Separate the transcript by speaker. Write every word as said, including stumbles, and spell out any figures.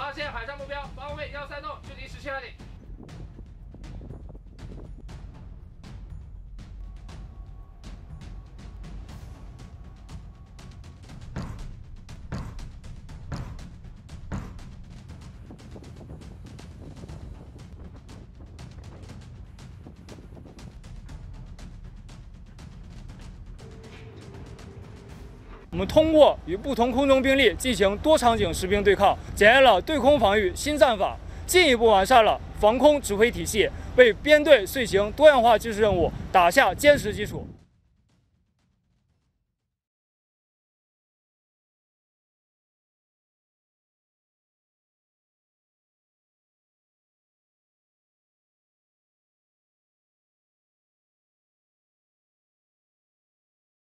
Speaker 1: 发现海上目标，方位幺三洞，距离十七海里。
Speaker 2: 我们通过与不同空中兵力进行多场景实兵对抗，检验了对空防御新战法，进一步完善了防空指挥体系，为编队遂行多样化军事任务打下坚实基础。